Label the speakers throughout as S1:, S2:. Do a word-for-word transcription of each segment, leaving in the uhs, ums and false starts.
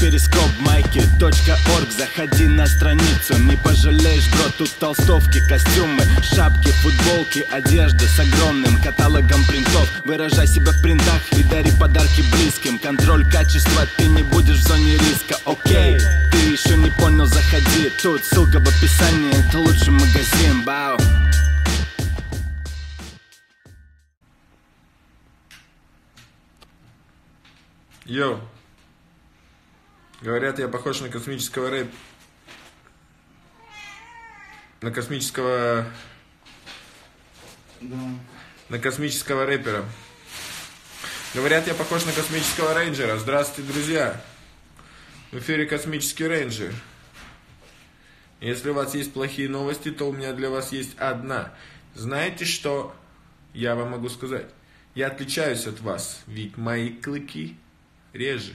S1: перископ майки точка орг. Заходи на страницу, не пожалеешь, бро. Тут толстовки, костюмы, шапки, футболки, одежда с огромным каталогом принтов. Выражай себя в принтах и дари подарки близким. Контроль качества, ты не будешь в зоне риска. Окей, ты еще не понял, заходи. Тут ссылка в описании, это лучший магазин. Бау.
S2: Йоу. Говорят, я похож на космического рэп... На космического...
S1: Да.
S2: На космического рэпера. Говорят, я похож на космического рейнджера. Здравствуйте, друзья. В эфире космический рейнджер. Если у вас есть плохие новости, то у меня для вас есть одна. Знаете, что я вам могу сказать? Я отличаюсь от вас, ведь мои клыки реже.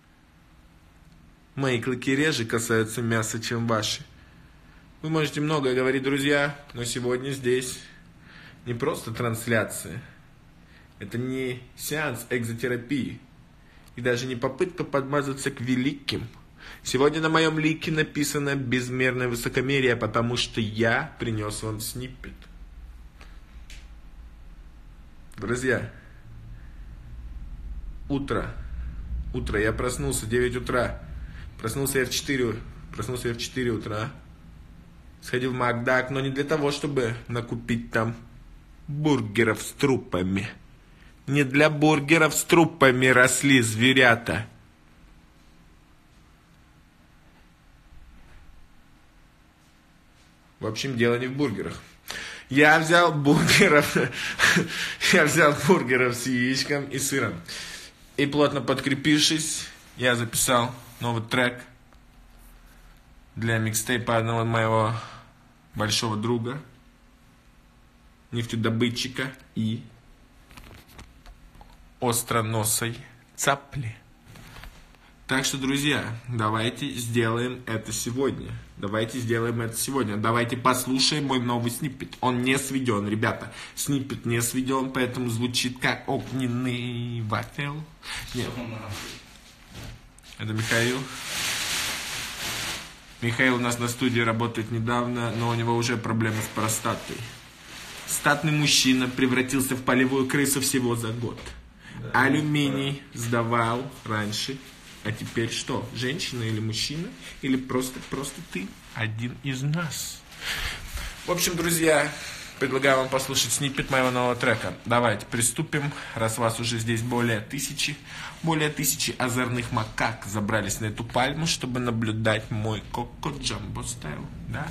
S2: Мои клыки реже касаются мяса, чем ваши. Вы можете многое говорить, друзья, но сегодня здесь не просто трансляция. Это не сеанс экзотерапии. И даже не попытка подмазаться к великим. Сегодня на моем лике написано безмерное высокомерие, потому что я принес вам сниппет. Друзья, утро. Утро. Я проснулся, девять утра. Проснулся я в четыре. Проснулся я в четыре утра. Сходил в Макдак, но не для того, чтобы накупить там бургеров с трупами. Не для бургеров с трупами росли зверята. В общем, дело не в бургерах. Я взял бургеров, я взял бургеров с яичком и сыром. И плотно подкрепившись, я записал новый трек для микстейпа одного моего большого друга, нефтедобытчика и остроносой цапли. Так что, друзья, давайте сделаем это сегодня. Давайте сделаем это сегодня. Давайте послушаем мой новый сниппет. Он не сведен, ребята. Сниппет не сведен, поэтому звучит как огненный вафел. Нет. Это Михаил. Михаил у нас на студии работает недавно, но у него уже проблемы с простатой. Статный мужчина превратился в полевую крысу всего за год. Алюминий сдавал раньше. А теперь что? Женщина или мужчина? Или просто, просто ты один из нас? В общем, друзья, предлагаю вам послушать сниппет моего нового трека. Давайте приступим. Раз вас уже здесь более тысячи, более тысячи озорных макак забрались на эту пальму, чтобы наблюдать мой Коко Джамбо стайл. Да?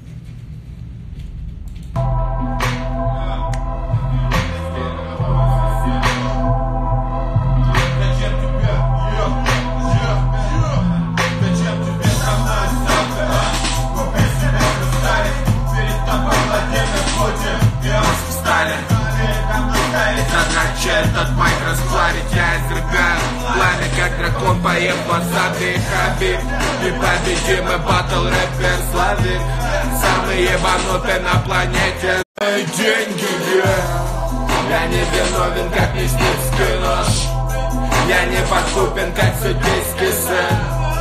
S3: Этот майк расплавить, я изрыгаю пламя, как дракон, поем васаби, хабиб. Непобедимый батл рэпер славик, самый ебанутый на планете. Деньги, yeah. Я не виновен, как мясницкий нож. Я не подкупен, как судейский сын.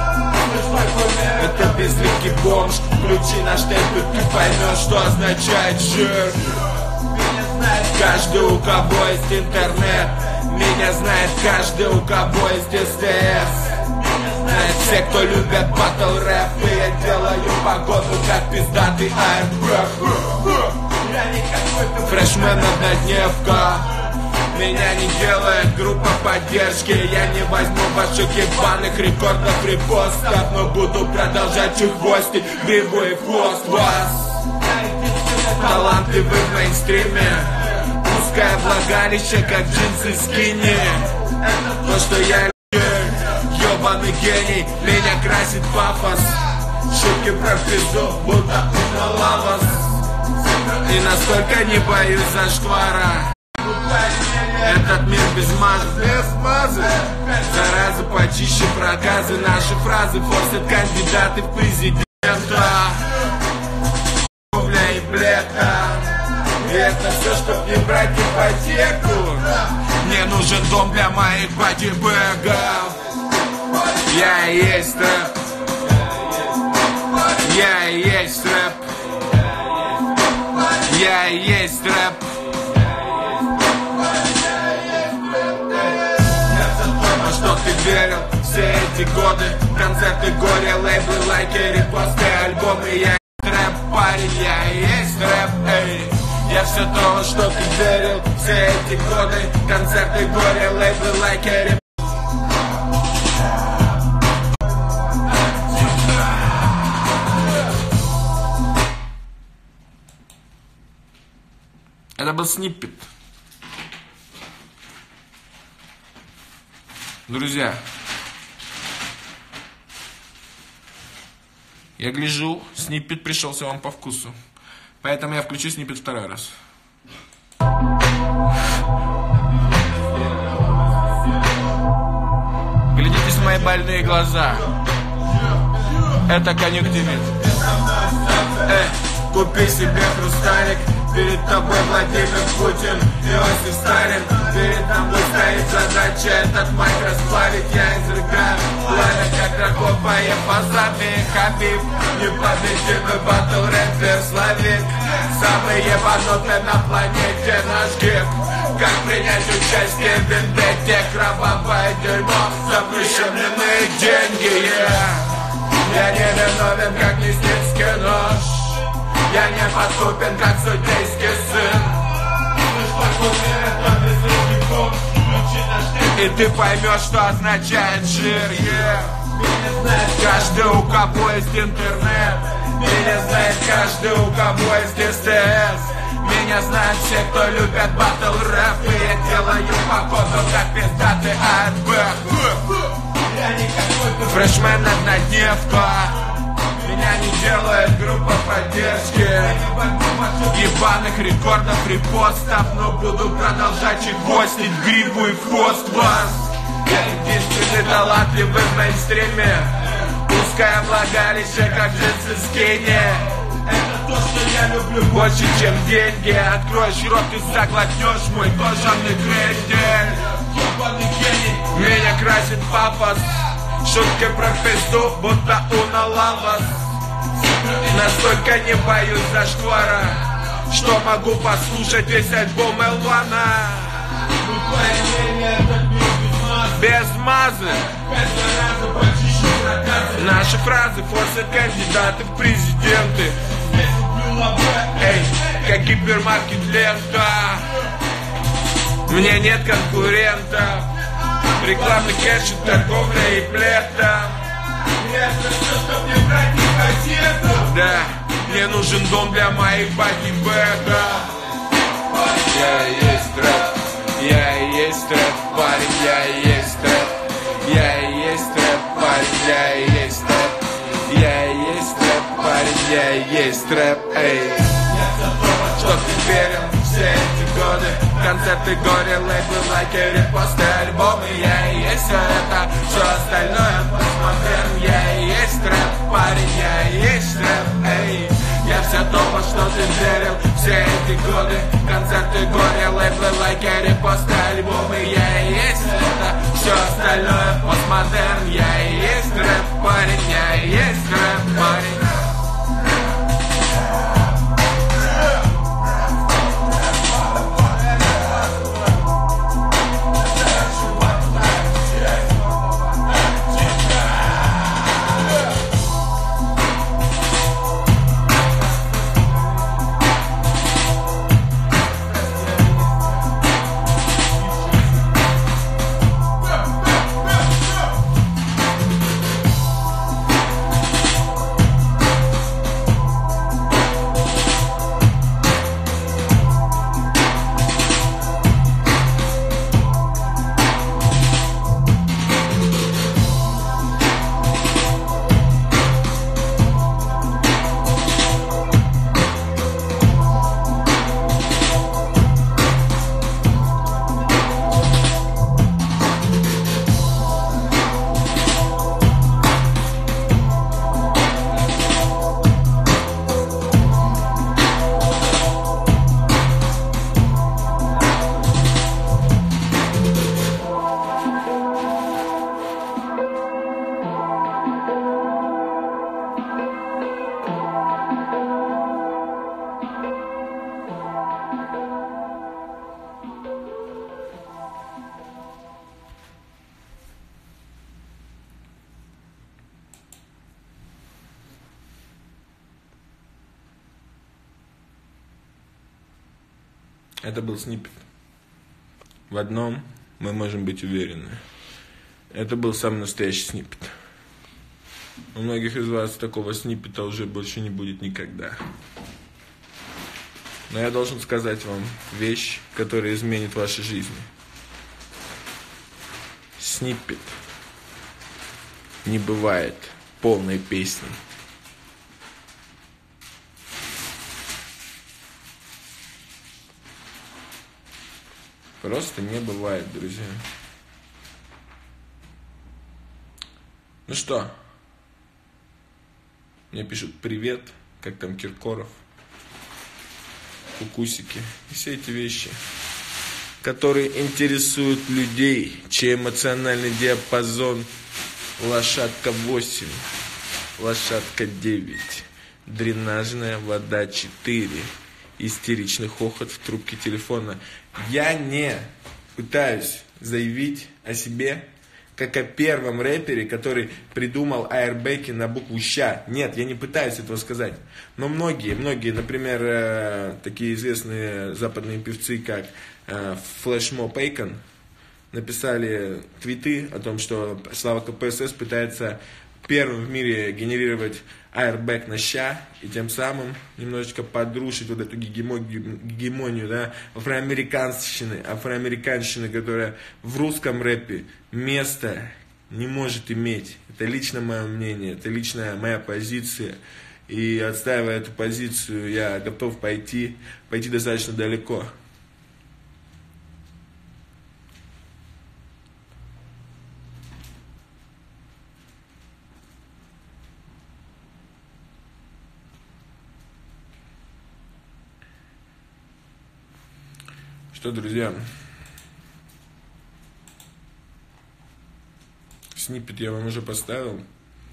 S3: Это безликий бомж. Включи наш тейп, и ты поймешь, что означает жир. Каждый, у кого есть интернет. Меня знает каждый, у кого есть СТС. Знает все, кто любят батл рэп. И я делаю погоду, как пиздатый аэрбэк. Фрешмен однодневка. Меня не делает группа поддержки. Я не возьму ваших ебаных рекордов репостов, но буду продолжать чехвостить гриву и хвост вас. Таланты вы в мейнстриме. Узкое влагалище, как джинсы скини. То, что я ебаный гений, меня красит пафос. Шутки про пизду, будто лавас. И настолько не боюсь зашквара. Этот мир без мазы, без мазы. Зараза почище проказы. Наши фразы форсят кандидаты в президента. Бля и блека. И это все, чтоб не брать ипотеку. Мне нужен дом для моих бодибэгов. Я и есть рэп. Я и есть рэп. Я и есть рэп. Что ты верил все эти годы? Концерты, горе, лейблы, лайки, репосты, альбомы. Я рэп, парень, я и есть рэп, эй. Я все то, что ты верил все эти годы. Концерты, горе, лейблы, лайки, репосты.
S2: Это был сниппет. Друзья, я гляжу, сниппет пришелся вам по вкусу. Поэтому я включу сниппет второй раз. Глядитесь в мои больные глаза. Это конъюнктивит.
S3: Эй, купи себе хрусталик. Перед тобой Владимир Путин, Иосиф Сталин. Перед тобой стоит задача этот майк расплавить. Я изрыгаю пламя, как дракон, поем базами. Хабиб, непобедимый батл рэпер Славик. Самый ебанутый на планете наш гимн. Как принять участие в вендетте? Кровавое дерьмо, запрещенные деньги, yeah. Я не виновен, как Лесницкий нож. Я не поступен, как судейский сын. И ты поймешь, что означает жир, yeah. Каждый, у кого есть интернет. Меня знает каждый, у кого есть СТС. Меня знают все, кто любят батл рэп. И я делаю походу, как пиздатый АДБ. Фрешмен однодневка. Меня не делает группа поддержки. Ебаных рекордов, репостов. Но буду продолжать чехвостить грибу и в хвост вас. Я единственный талантливый в мейнстриме. Узкое влагалище, как джинсы скини. Это то, что я люблю больше, чем деньги. Откроешь рот и заглотнешь мой кожаный крендель. Меня красит пафос. Шутки про пизду, будто Уна Лавас. Настолько не боюсь зашквара, что могу послушать весь альбом Элвана. Без мазы. Наши фразы форсят кандидаты в президенты. Эй, как гипермаркет лента. Мне нет конкурентов. Рекламный кэш, торговля и плета. Да, мне нужен дом для моих бодибэков. Я и есть рэп, я и есть рэп, парень, я и есть рэп. Я и есть рэп, парень, я и есть рэп. Я и есть рэп, парень, я и есть рэп, эй. Что ты верил все эти годы? Концерты, горе, лейблы, лайки, репосты, альбомы. Я и есть все это, все остальное постмодерн. Я и есть рэп, парень, я и есть рэп, эй. Я все то, во что ты верил все эти годы. Концерты, горе, лейблы, лайки, репосты, альбомы. Я и есть это, все остальное постмодерн. Я и есть рэп, парень, я и есть рэп, парень.
S2: Это был сниппет. В одном мы можем быть уверены. Это был самый настоящий сниппет. У многих из вас такого сниппета уже больше не будет никогда. Но я должен сказать вам вещь, которая изменит вашу жизнь. Сниппет не бывает полной песни. Просто не бывает, друзья. Ну что? Мне пишут привет, как там Киркоров, кукусики и все эти вещи, которые интересуют людей, чей эмоциональный диапазон лошадка восемь, лошадка девять, дренажная вода четыре, истеричный хохот в трубке телефона. Я не пытаюсь заявить о себе как о первом рэпере, который придумал аэрбэки на букву «щ». Нет, я не пытаюсь этого сказать. Но многие, многие, например, такие известные западные певцы, как Флешмоб Эйкон, написали твиты о том, что Слава КПСС пытается первым в мире генерировать аэрбэк на ща и тем самым немножечко подрушить вот эту гегемонию, да, афроамериканщины, афроамериканщины, которая в русском рэпе места не может иметь. Это лично мое мнение, это личная моя позиция. И отстаивая эту позицию, я готов пойти, пойти достаточно далеко. Что, друзья, сниппет я вам уже поставил.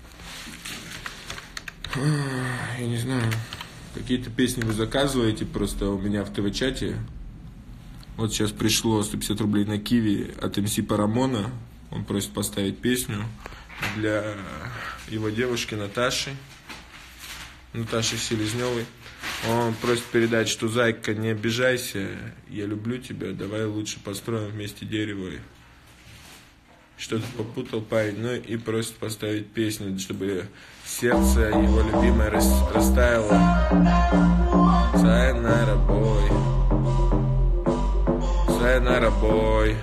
S2: Я не знаю, какие-то песни вы заказываете просто у меня в ТВ-чате. Вот сейчас пришло сто пятьдесят рублей на Киви от эм си Парамона. Он просит поставить песню для его девушки Наташи, Наташи Селезневой. Он просит передать, что зайка, не обижайся, я люблю тебя, давай лучше построим вместе дерево. Что-то попутал парень, ну и просит поставить песню, чтобы сердце его любимое растаяло. Сайонара бой, сайонара бой,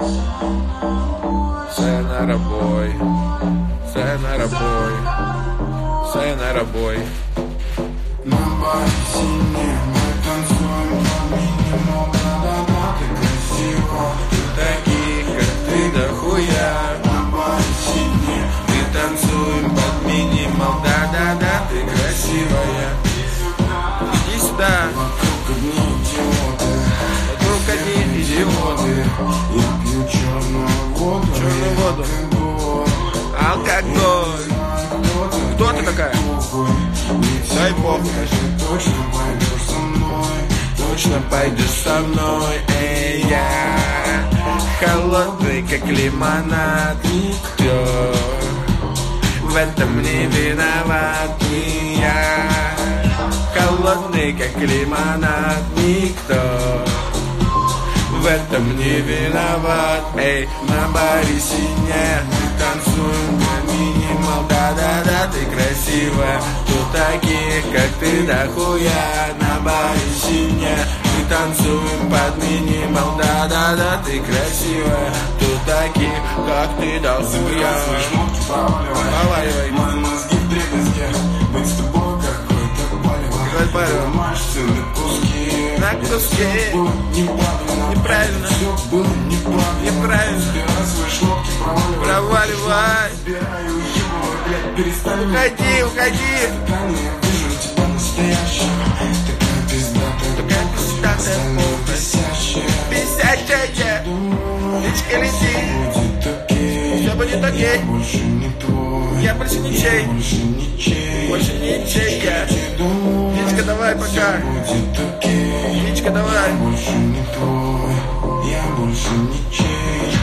S2: сайонара бой, сайонара бой, сайонара бой.
S4: На бассейне мы танцуем по минимуму, да-да-да, ты красива.
S2: Таких, как ты, дохуя.
S4: На бассейне
S2: мы танцуем под минимум, да-да-да, ты красивая. Иди сюда.
S4: Вокруг одни идиоты,
S2: Вокруг одни идиоты.
S4: Я пью черную воду,
S2: Черную воду. Алкоголь. Кто ты такая? Дай бог.
S4: Точно пойдешь со мной,
S2: Точно пойдешь со мной, эй, я холодный, как лимонад. Никто в этом не виноват. И я холодный, как лимонад. Никто в этом не виноват. Эй, на баре синяя, мы танцуем на минимал. Да-да-да, ты красивая. Тут таких, как ты, дохуя. На баре синяя, мы танцуем под минимал. Да-да-да, ты красивая. Тут таких, как ты, дохуя. Проваливай.
S4: мои мозги в дребезге, быть с тобой какой-то палево. Мажься на куски,
S2: На куски.
S4: неправильно,
S2: Неправильно.
S4: все было неправильно.
S2: Неправильно.
S4: Собирай свои шмотки, проваливай.
S2: Проваливай.
S4: Собирай, уебывай, блядь, перестань.
S2: Уходи, уходи.
S4: Когда я вижу тебя настоящего, такая пиздатая,
S2: Такая пиздатая,
S4: остальное бесящая.
S2: Бесячая. Птичка лети.
S4: Будет окей,
S2: Все будет окей.
S4: я больше не твой,
S2: Я больше ничей.
S4: больше ничей,
S2: Больше ничей я. Птичка, давай пока.
S4: будет окей,
S2: Птичка, давай.
S4: больше не твой, я больше ничей.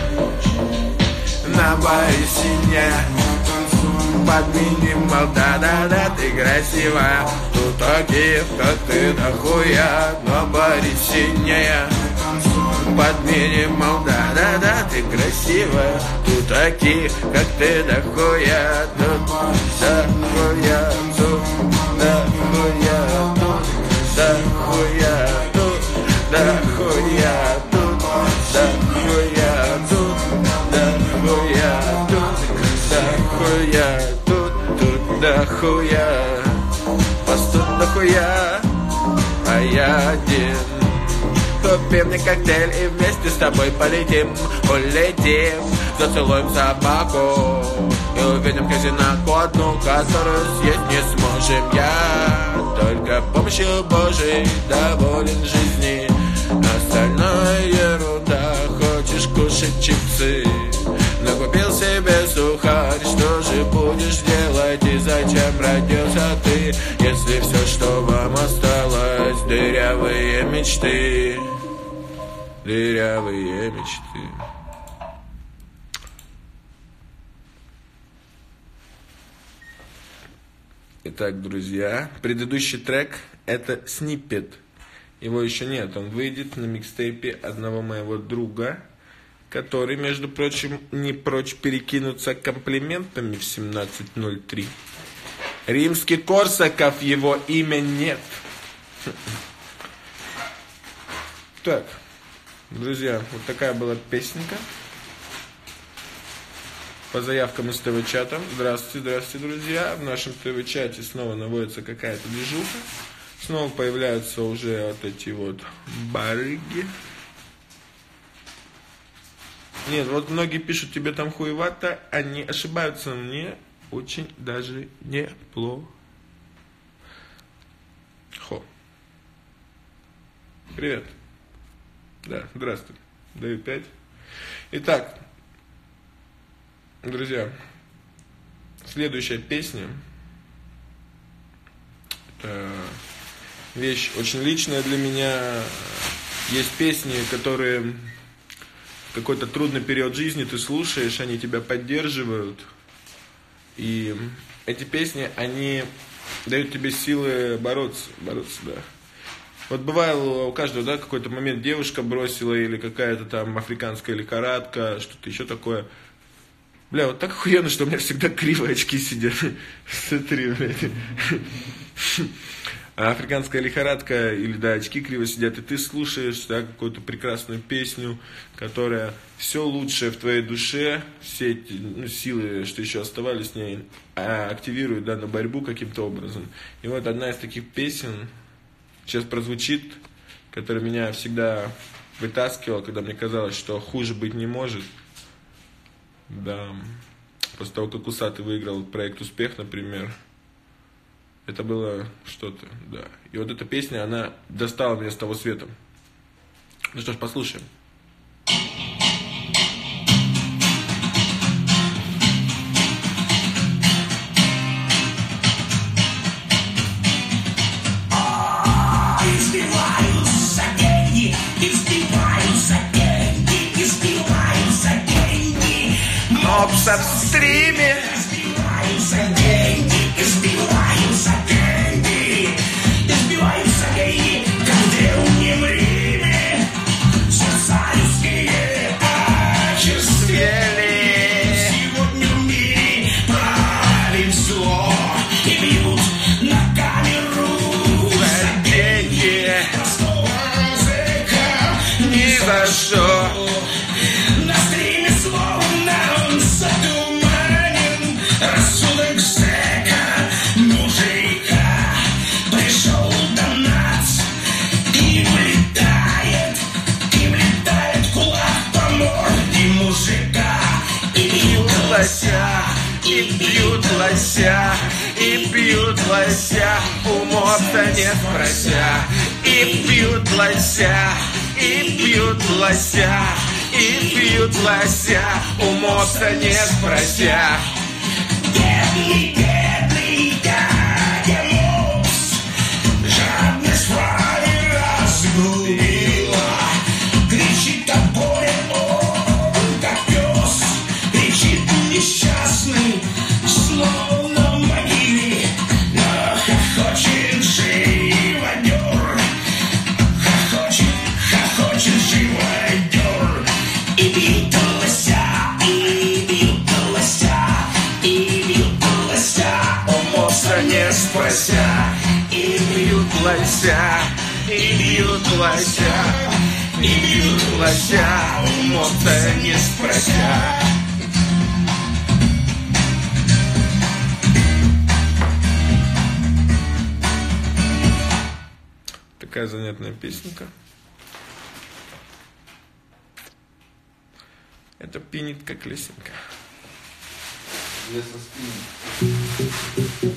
S2: На баре синяя,
S4: Мы танцуем
S2: под минимал. Да-да-да, ты красивая. Тут
S3: тут таких, как ты, дохуя, но Борис сильнее. Под минимум, да-да-да, ты красивая. Тут таких, как ты, дохуя, тут дохуя, тут дохуя, тут дохуя, тут дохуя, тут дохуя, тут дохуя, тут дохуя, тут, тут дохуя. Вас тут дохуя, а я один. Купи мне коктейль и вместе с тобой полетим, улетим, зацелуем собаку и увидим казинаку одну, которую съесть не сможем. Я только помощью Божией доволен жизни, остальное ерунда. Хочешь кушать чипсы, накупил себе сухарь. Что же будешь делать и зачем родился ты, если все, что вам осталось, дырявые мечты? Дырявые мечты. Итак, друзья, предыдущий трек — это сниппет. Его еще нет, он выйдет на микстейпе одного моего друга, который, между прочим, не прочь перекинуться комплиментами в семнадцать ноль три. Римский-Корсаков, его имя нет. Так, друзья, вот такая была песенка. По заявкам из ТВ-чата. Здравствуйте, здравствуйте, друзья. В нашем ТВ-чате снова наводится какая-то движуха. Снова появляются уже вот эти вот барыги. Нет, вот многие пишут, тебе там хуевато. Они ошибаются, мне очень даже неплохо. Хо. Привет. Да, здравствуй. Даю пять. Итак, друзья, следующая песня. Это вещь очень личная для меня. Есть песни, которые в какой-то трудный период жизни ты слушаешь, они тебя поддерживают. И эти песни, они дают тебе силы бороться, бороться, да. Вот бывало у каждого, да, какой-то момент девушка бросила, или какая-то там африканская лихорадка, что-то еще такое. Бля, вот так охуенно, что у меня всегда кривые очки сидят. Смотри, блядь. Африканская лихорадка, или, да, очки криво сидят, и ты слушаешь, да, какую-то прекрасную песню, которая все лучшее в твоей душе, все эти, ну, силы, что еще оставались с ней, активирует, да, на борьбу каким-то образом. И вот одна из таких песен сейчас прозвучит, которая меня всегда вытаскивала, когда мне казалось, что хуже быть не может. Да, после того, как Усатый выиграл проект «Успех», например, это было что-то, да. И вот эта песня, она достала меня с того света. Ну что ж, послушаем.
S5: Избиваются деньги, избиваются деньги, избиваются деньги.
S3: Мопса в стриме.
S5: Избиваются деньги, избиваются деньги, избиваются деньги, как древнем Риме. Сердца людские очерствели. Сегодня в мире правит зло и бьют на камеру за деньги. Простого языка
S3: Ни за что.
S5: на стриме словно он затуманен. Рассудок зэка, мужика, пришел донат и влетает, и влетает кулак по морде мужика. И бьют
S3: Лося, и бьют лося, и бьют лося, у мопса не спрося. И бьют лося, и бьют лося, и бьют лося, у мопса не спрося.
S5: бедный, бедный дядя Мопс, жадность твоя разгубила. Кричит от горя он, как пес, кричит несчастный, словно в могиле, но хочет жить.
S2: лося, и бьют лося, и бьют лося, мопса не спрося. Такая занятная песенка. Это пинит как лесенка.
S6: Лесо спинит.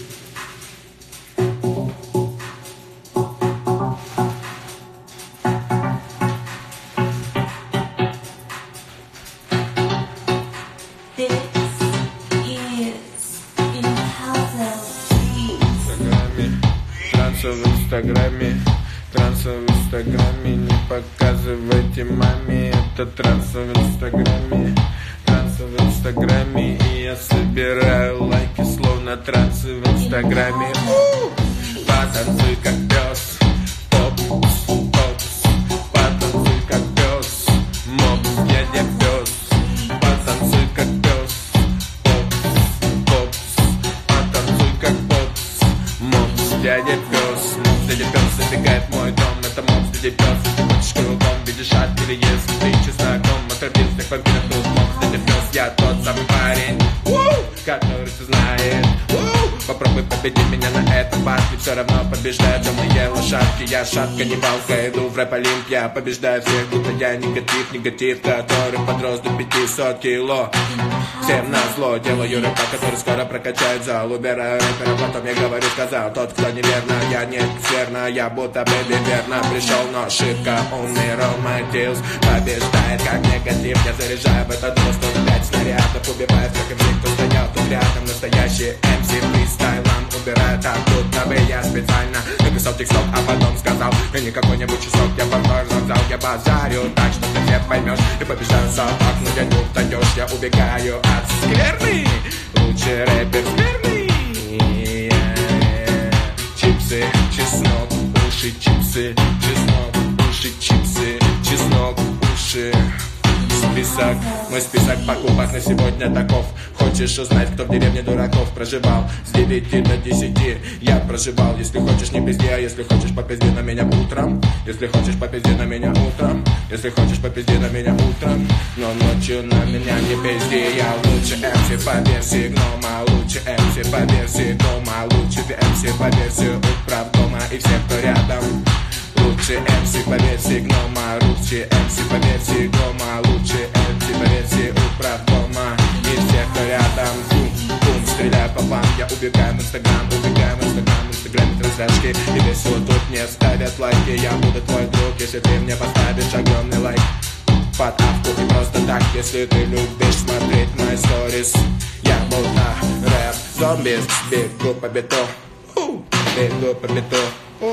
S2: В инстаграме, транса в инстаграме, не показывайте маме, это транса в инстаграме, транса в инстаграме, и я собираю лайки, словно трансы в инстаграме. Потанцуй как пес, попс, попс, потанцуй как пес, мопс, дядя пес, потанцуй как пес, попс, попс, потанцуй как попс, мопс, дядя пес. Дядя пес забегает в мой дом, это мопс, дядя пес. Ты хочешь кругом, видишь ад, или если ты чесноком отравился, к вампирам тут мопс, дядя пес. Я тот самый парень, который все знает. Попробуй победить меня на этом батле, все равно побеждают темные лошадки. Я шатка, не палка, иду в рэп-олимп, я побеждаю всех, будто я негатив, негатив, который подрос до пятисот кило. Всем назло, делаю рэпа, который скоро прокачает зал. Убираю рэпера, потом я говорю, сказал тот, кто неверно, я не верно, я будто бы верно пришел, но ошибка, умный Рома Дилс побеждает как негатив. Я заряжаю в этот рост сто пять снарядов, убиваю всех и всех, кто стоял тут рядом. Настоящий эм си фристайлом убирает оттуда бы. Я специально написал тексток, а потом сказал, и не какой-нибудь часок, я повтор зал, я базарю так, что ты все поймешь. И побеждаю собак, но я не устаешь, я убегаю от скверны. Лучший рэпер скверный. Чипсы, чеснок, уши, чипсы, чеснок, уши, чипсы, чеснок, уши. Список, мой список покупок на сегодня таков. Хочешь узнать, кто в деревне дураков проживал? С девяти до десяти я проживал. Если хочешь, не пизди, а если хочешь, попизди на меня утром. Если хочешь, попизди на меня утром. Если хочешь, попизди на меня утром. Но ночью на меня не пизди. Я лучше эм си по версии гнома, лучше эм си по версии гнома, лучше эм си по версии управ дома и всех, кто рядом. Лучше эм си по версии гнома, лучше эм си по версии гнома, лучше эм си по версии управ дома и всех, кто рядом. Бум, бум, стреляю по вам, я убегаю в инстаграм, убегаю в инстаграм, в инстаграме трансляшки. И весело тут не ставят лайки, я буду твой друг, если ты мне поставишь огромный лайк под авку. И просто так, если ты любишь смотреть мои сторис. Я будто рэп зомби, бегу по бету, бегу по бету,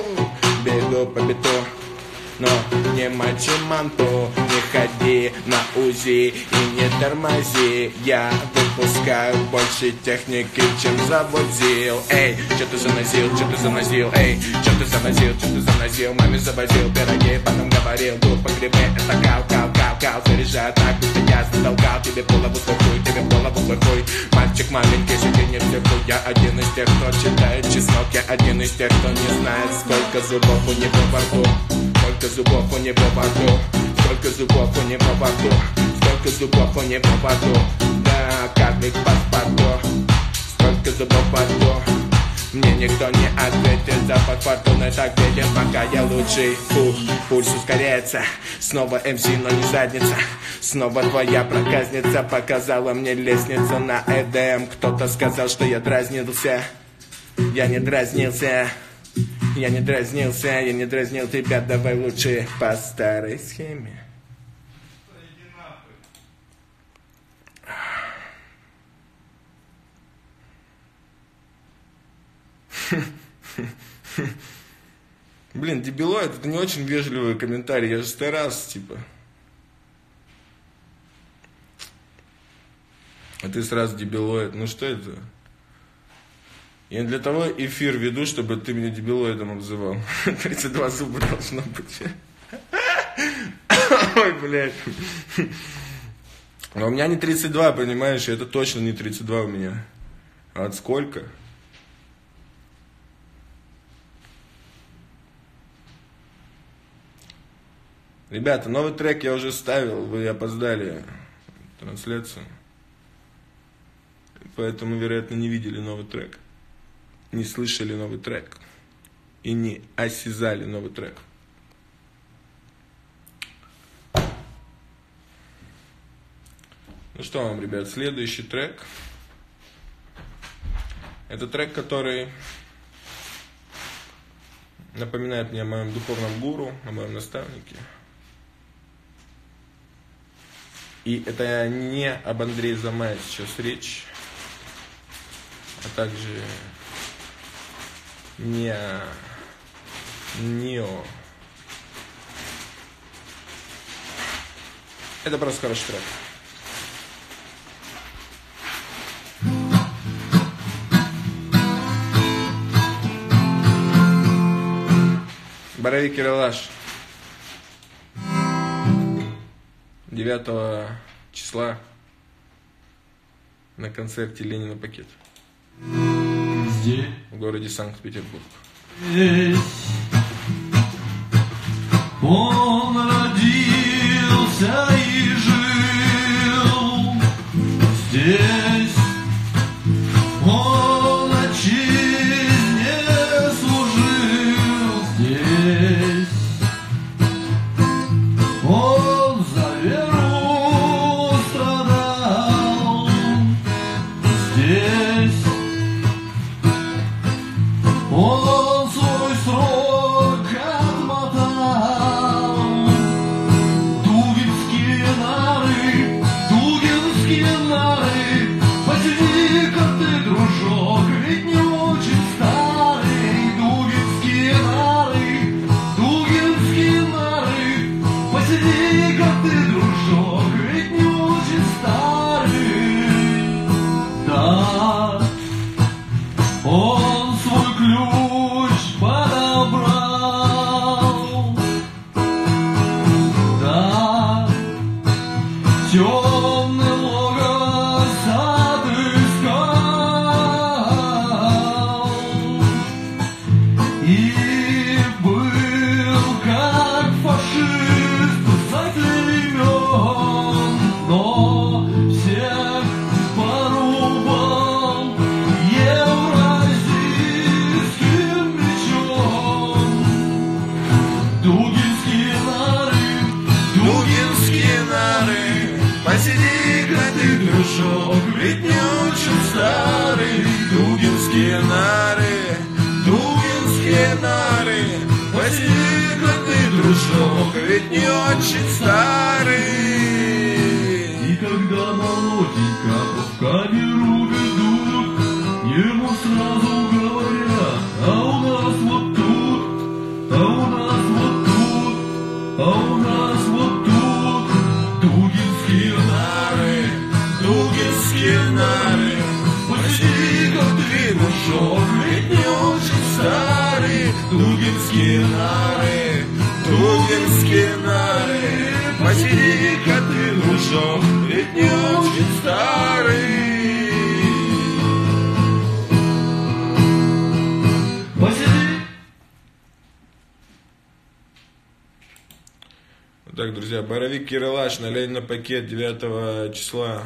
S2: бегу по бету. Но не мочи манту, не ходи на УЗИ и не тормози. Я выпускаю больше техники, чем заводил. Эй, что ты заносил, что ты заносил? Эй, что ты заносил, что ты заносил? Маме завозил пироги, потом говорил, дух по грибы, это кал, кал, кал, кал. Заряжаю так, будто я затолкал тебе голову плохой, тебе голову плохой. Мальчик маленький, сиди не в теплу. Я один из тех, кто читает чеснок. Я один из тех, кто не знает, сколько зубов у него во рту. Сколько зубов у него во рту, сколько зубов у него во рту, сколько зубов у него во рту. Да, карлик паспорту, сколько зубов во рту. Мне никто не ответит, запах фортуны так виден, пока я лучший. Фух, пульс ускоряется, снова эм си, но не задница. Снова твоя проказница показала мне лестницу на Эдем. Кто-то сказал, что я дразнился, я не дразнился. Я не дразнился, я не дразнил тебя, давай лучше по старой схеме. Блин, дебилоид, это не очень вежливый комментарий, я же старался, типа. А ты сразу дебилоид, ну что это? Я для того эфир веду, чтобы ты меня дебилоидом обзывал. тридцать два зуба должно быть. Ой, блядь. А у меня не тридцать два, понимаешь? Это точно не тридцать два у меня. А от сколько? Ребята, новый трек я уже ставил, вы опоздали трансляцию. Поэтому, вероятно, не видели новый трек. Не слышали новый трек. И не осязали новый трек. Ну что вам, ребят, следующий трек. Это трек, который напоминает мне о моем духовном гуру, о моем наставнике. И это не об Андрее Замае сейчас речь, а также не о Нио. Это просто хороший трек. Боровик Ералаш. девятого числа на концерте Ленина Пакет.
S7: Здесь.
S2: В городе Санкт-Петербург.
S7: Он родился и жил здесь. Он отчизне служил здесь. Он за веру страдал здесь. Он свой срок отмотал. Дугинские нары, дугинские нары. Посиди-ка ты, дружок, ведь не очень старый. Дугинские нары, дугинские нары. Посиди-ка ты, дружок, ведь не очень старый. Да, он свой ключ подобрал. Да, темный логово отыскал. И был как фашист за времен, но всех порубал евразийским мечом. Дугинские нары, дугинские нары. Посиди-ка ты, дружок, ведь не очень старый. Дугинские нары, дугинские нары. Посиди-ка ты, дружок, ведь не очень старый. И когда молоденько в камеру ведут, ему сразу говорят: а у нас вот тут, а у нас вот тут, а у нас вот тут. Дугинские нары, дугинские нары. Посиди-ка ты, дружок, ведь не очень старый. Дугинские нары, дугинские нары. Посиди-ка ты, дружок, ведь не очень старый. Посиди.
S2: Так, друзья, Боровик Ералаш на Ленина Пакет девятого числа.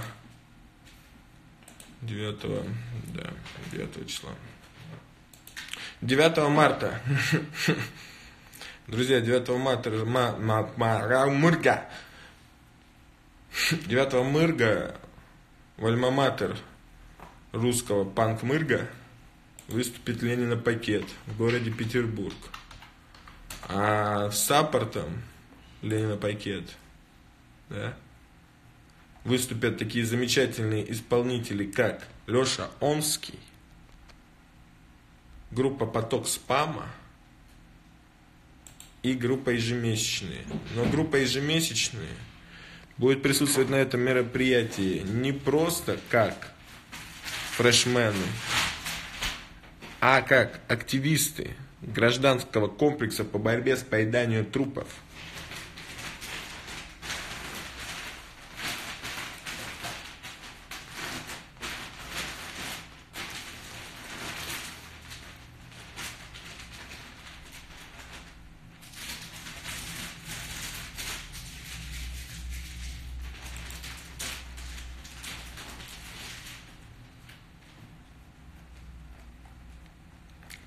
S2: девятого, да, девятого числа. девятого марта. Друзья, девятого марта, ма, ма, ма, мырга. девятого мырга в альма-матер русского панк-мырга выступит Ленина Пакет в городе Петербург. А с саппортом Ленина Пакет, да, выступят такие замечательные исполнители, как Леша Омский, группа Поток Спама и группа Ежемесячные. Но группа Ежемесячные будет присутствовать на этом мероприятии не просто как фрешмены, а как активисты гражданского комплекса по борьбе с поеданием трупов.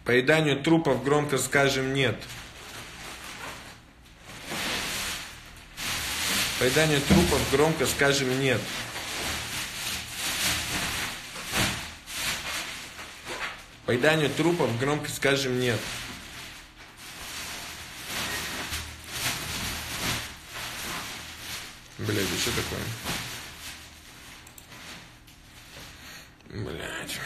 S2: Поеданию трупов громко скажем нет. Поеданию трупов громко скажем нет. Поеданию трупов громко скажем нет. Блядь, да что такое? Блядь.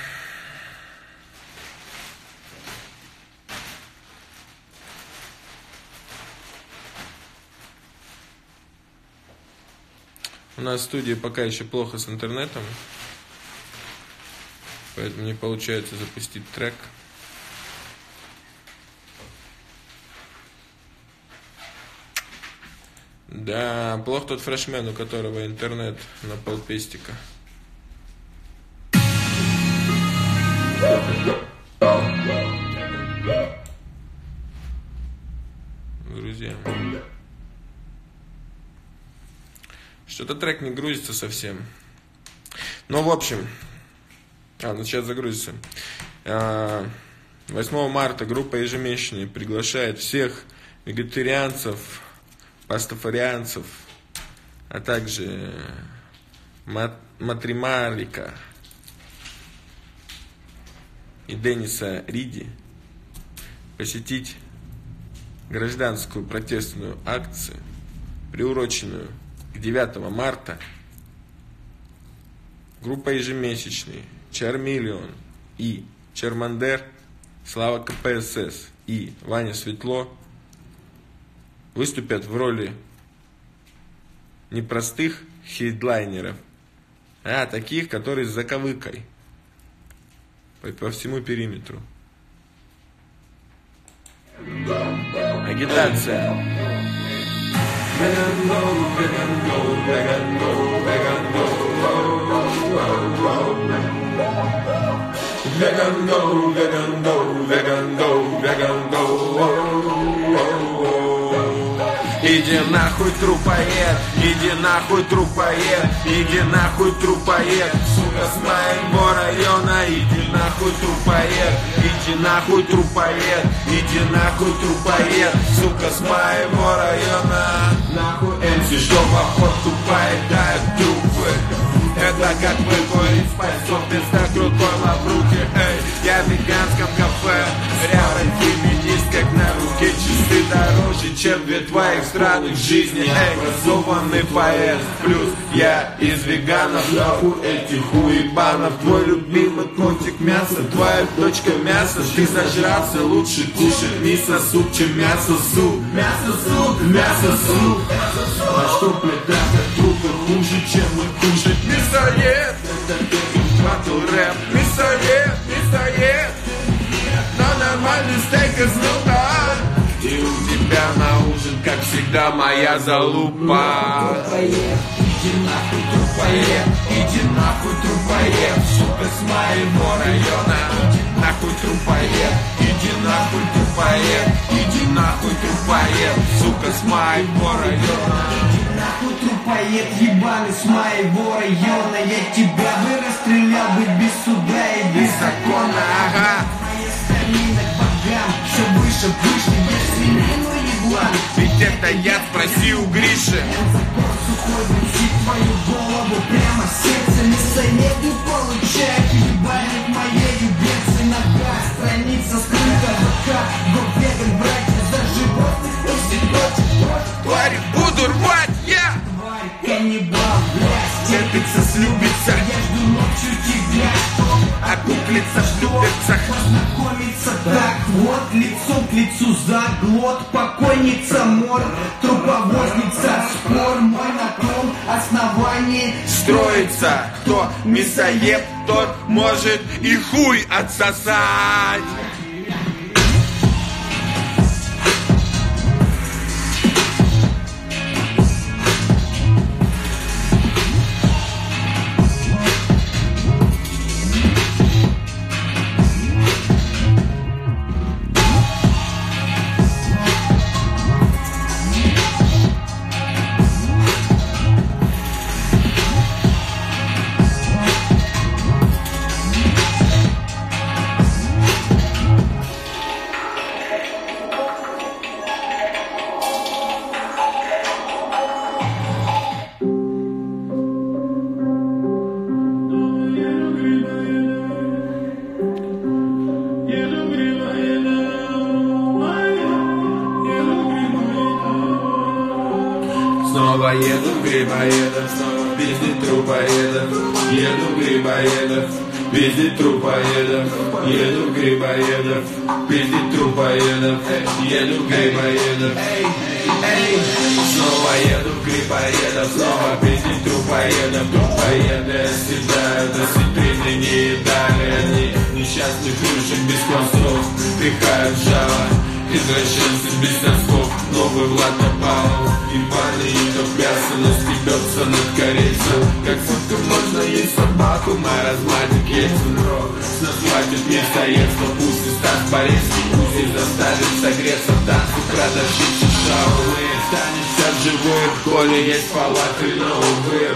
S2: У нас в студии пока еще плохо с интернетом, поэтому не получается запустить трек. Да, плох тот фрешмен, у которого интернет на полпестика. Друзья, что-то трек не грузится совсем. Ну, в общем, а, ну сейчас загрузится. восьмого марта группа Ежемесячные приглашает всех вегетарианцев, пастафарианцев, а также мат- Матримарика и Денниса Риди посетить гражданскую протестную акцию, приуроченную к девятого марта. Группа Ежемесячные, Чармиллион и Чермандер, Слава КПСС и Ваня Светло выступят в роли не простых хедлайнеров, а таких, которые с заковыкой по, по всему периметру. Агитация.
S7: Vegan go, vegan go, vegan go, vegan go. Vegan go, vegan go, vegan go, vegan go.
S3: Иди нахуй, трупоед, иди нахуй, трупоед, иди нахуй, трупоед, сука, с моего района, иди нахуй, трупоед, иди нахуй, трупоед, иди нахуй, трупоед, сука, с моего района. Нахуй эм си, что походку поедают трупы. Это как выкурить спайсов, пизда крутой лавруки. Эй, я в веганском кафе, рядом феминист, как на руке, часы дороже, чем две твоих страны в жизни. Эй, образованный поэт, плюс я из веганов. Нахуй этих хуебанов, твой любимый котик мясо, твоя дочка мясо. Ты зажрался, лучше кушать мисо-суп, чем мясо-суп. Мясо-суп, мясо-суп. А что плетать трупы хуже, чем мы кушать? Мясоед, батл рэп, мясоед, мясоед. Но нормальный стейк из лука. И у тебя на ужин, как всегда, моя залупа. Иди нахуй, трупоед, иди нахуй, трупоед, сука, с моего района. Иди нахуй, трупоед, иди нахуй, трупоед, иди нахуй, трупоед, сука, с моего района. Иди нахуй, трупоед, ебаный, с моего района. Я тебя бы расстрелял бы без суда и без закона, ага. Моя стамина к богам, все выше, выше, я свинину еблан. Ведь это я спросил у Гриши. Твою голову прямо в сердце, мясоед не получает, ебальник моей юбицы. Нога, страница скрыта, ВК, го веган, братья, за животных, если точек, твари буду рвать, я! Тварь, каннибал, блядь, терпится, слюбится, я жду ночью тебя, а куклица в шлюпицах. Познакомиться так вот, лицом к лицу, заглот, покойница, мор, труповозница, спор мой на том основании строится. Кто мясоед, тот может и хуй отсосать. Еду в Грибоедов, снова пиздить трупоедов. Еду в Грибоедов, пиздить трупоедов. Еду в Грибоедов, пиздить трупоедов. Еду в Грибоедов, снова еду в Грибоедов, снова пиздить трупоедов. Трупоеды оседают, осетрины не едали. Они несчастных душек без хвостов пихают жало. Извращенцы без носков, новый Влад Топалов. Ебаный идов мясо, но стебется над корейцем. Как будто можно есть собаку, маразматик яйцем рот. Нас хватит место, пусть и Стас Борецкий, пусть и заставит согреться в танцу продавщицы шаурмы. Останешься в живых, коли есть палаты, но увы.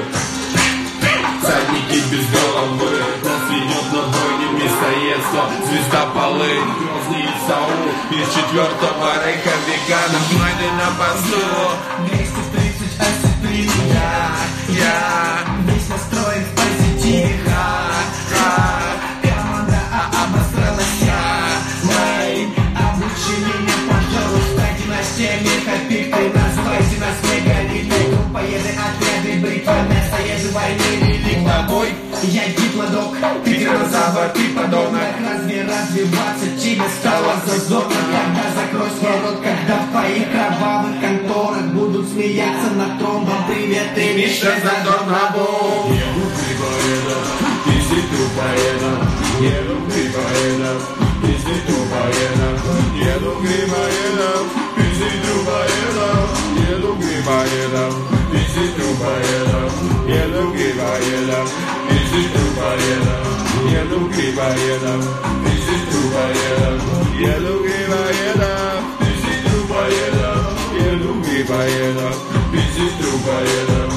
S3: Всадники без головы, нас ведет на бойне мясоедство. Звезда полынь, грозный Исаул. Из четвертого рейха веганов майны на посту.
S5: двести тридцать осетрин, я, я весь настроен в позитиве, ха, ха. Команда А обосралась, я, лайн. Обучи меня, пожалуйста, династия меха-пик. Ты называйте нас мегалитой. Трупоеды, отряды, бритва, мясоеды, войны. Тобой я диплодок, ты динозавр, ты подобно. Разве развиваться тебе стало зазорно? Когда закрой свой рот, когда в твоих кровавых конторах будут смеяться над тромбом. Привет, ты Миша Задорнову.
S3: Еду в Грибоедов, пиздить трупоедов. Еду в Грибоедов, пиздить трупоедов. Еду в Грибоедов, пиздить трупоедов. Еду в Грибоедов, пиздить трупоедов. Еду в Грибоедов, пиздить трупоедов. Еду в Грибоедов, пиздить трупоедов. Еду в Грибоедов, пиздить трупоедов. Еду в Грибоедов, пиздить трупоедов.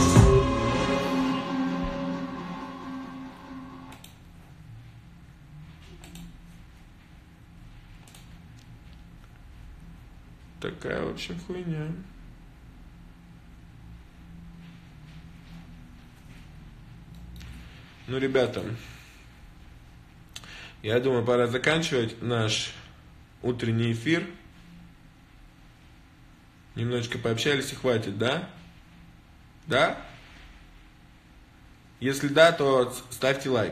S3: Такая, в общем, хуйня. Ну, ребята, я думаю, пора заканчивать наш утренний эфир. Немножечко пообщались и хватит, да? Да? Если да, то ставьте лайк.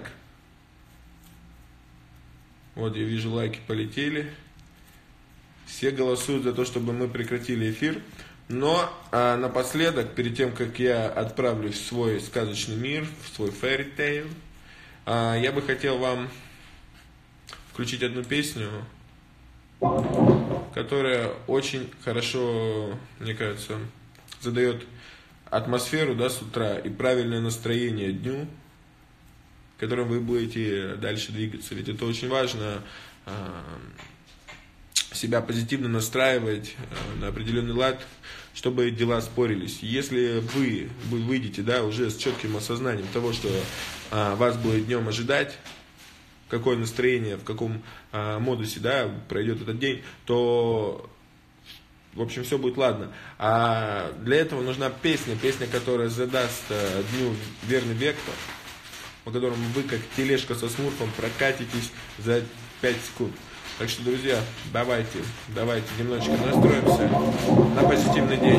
S3: Вот, я вижу, лайки полетели. Все голосуют за то, чтобы мы прекратили эфир. Но а, напоследок, перед тем, как я отправлюсь в свой сказочный мир, в свой fairy tale, а, я бы хотел вам включить одну песню, которая очень хорошо, мне кажется, задает атмосферу, да, с утра и правильное настроение дню, которым вы будете дальше двигаться. Ведь это очень важно, а, себя позитивно настраивать э, на определенный лад, чтобы дела спорились. Если вы, вы выйдете, да, уже с четким осознанием того, что э, вас будет днем ожидать, какое настроение, в каком э, модусе, да, пройдет этот день, то, в общем, все будет ладно. А для этого нужна песня, песня, которая задаст э, дню верный вектор, по которому вы, как тележка со смурфом, прокатитесь за пять секунд. Так что, друзья, давайте, давайте немножечко настроимся на позитивный день.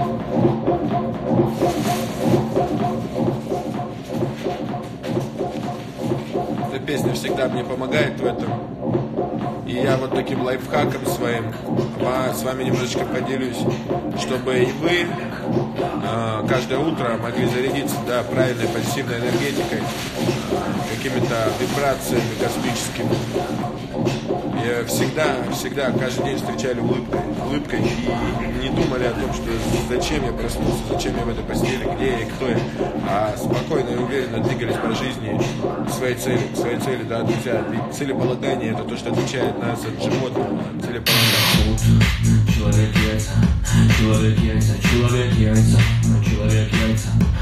S3: Эта песня всегда мне помогает в этом. И я вот таким лайфхаком своим с вами немножечко поделюсь, чтобы и вы каждое утро могли зарядиться, да, правильной позитивной энергетикой, какими-то вибрациями космическими. И всегда, всегда, каждый день встречали улыбкой, улыбкой и не думали о том, что зачем я проснулся, зачем я в этой постели, где я и кто я, а спокойно и уверенно двигались по жизни к своей цели, к своей цели, да, друзья. Ведь целеполагание — это то, что отличает нас от животного. Целеполагание.
S8: Человек яйца, человек яйца, человек яйца, человек яйца.